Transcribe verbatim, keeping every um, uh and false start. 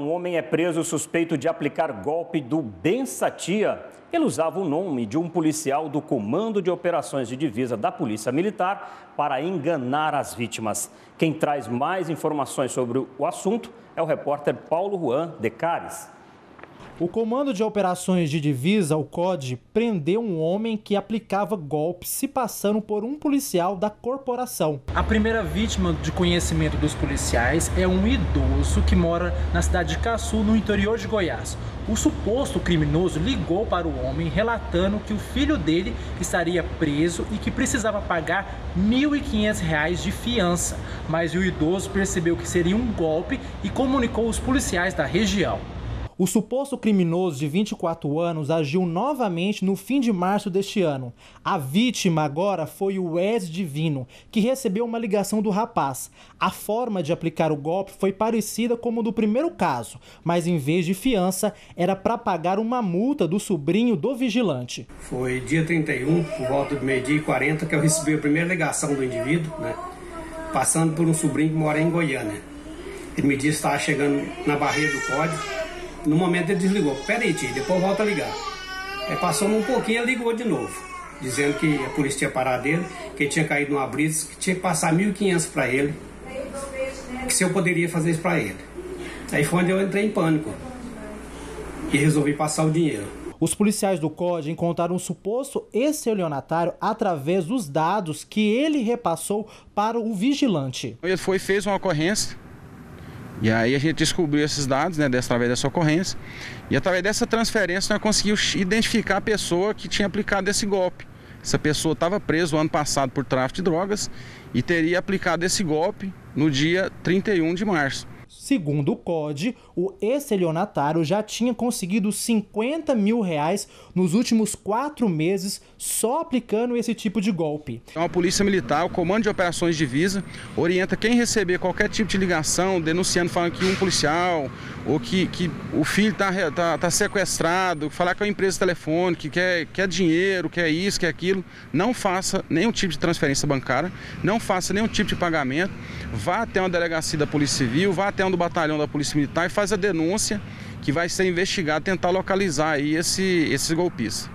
Um homem é preso suspeito de aplicar golpe do Bensatia. Ele usava o nome de um policial do Comando de Operações de Divisa da Polícia Militar para enganar as vítimas. Quem traz mais informações sobre o assunto é o repórter Paulo Juan de Cares. O Comando de Operações de Divisa, o C O D, prendeu um homem que aplicava golpes se passando por um policial da corporação. A primeira vítima de conhecimento dos policiais é um idoso que mora na cidade de Caçu, no interior de Goiás. O suposto criminoso ligou para o homem relatando que o filho dele estaria preso e que precisava pagar mil e quinhentos reais de fiança. Mas o idoso percebeu que seria um golpe e comunicou aos policiais da região. O suposto criminoso de vinte e quatro anos agiu novamente no fim de março deste ano. A vítima agora foi o Wes Divino, que recebeu uma ligação do rapaz. A forma de aplicar o golpe foi parecida como do primeiro caso, mas em vez de fiança, era para pagar uma multa do sobrinho do vigilante. Foi dia trinta e um, por volta do meio-dia e quarenta, que eu recebi a primeira ligação do indivíduo, né, passando por um sobrinho que mora em Goiânia. Ele me disse que estava chegando na barreira do código. No momento ele desligou. Peraí, tio, depois volta a ligar. Aí passou um pouquinho, ele ligou de novo, dizendo que a polícia tinha parado ele, que ele tinha caído numa brisa, que tinha que passar mil e quinhentos para ele, que se eu poderia fazer isso para ele. Aí foi onde eu entrei em pânico e resolvi passar o dinheiro. Os policiais do C O D encontraram um suposto estelionatário através dos dados que ele repassou para o vigilante. Ele foi fez uma ocorrência. E aí a gente descobriu esses dados, né, através dessa ocorrência, e através dessa transferência nós conseguimos identificar a pessoa que tinha aplicado esse golpe. Essa pessoa estava presa o ano passado por tráfico de drogas e teria aplicado esse golpe no dia trinta e um de março. Segundo o C O D, o estelionatário já tinha conseguido cinquenta mil reais nos últimos quatro meses só aplicando esse tipo de golpe. Então a Polícia Militar, o Comando de Operações de Divisa, orienta quem receber qualquer tipo de ligação, denunciando, falando que um policial ou que, que o filho está tá, tá sequestrado, falar que é uma empresa telefônica, que quer, quer dinheiro, quer isso, quer aquilo, não faça nenhum tipo de transferência bancária, não faça nenhum tipo de pagamento, vá até uma delegacia da Polícia Civil, vá até um do batalhão da Polícia Militar e faz a denúncia que vai ser investigado, tentar localizar aí esse, esses golpistas.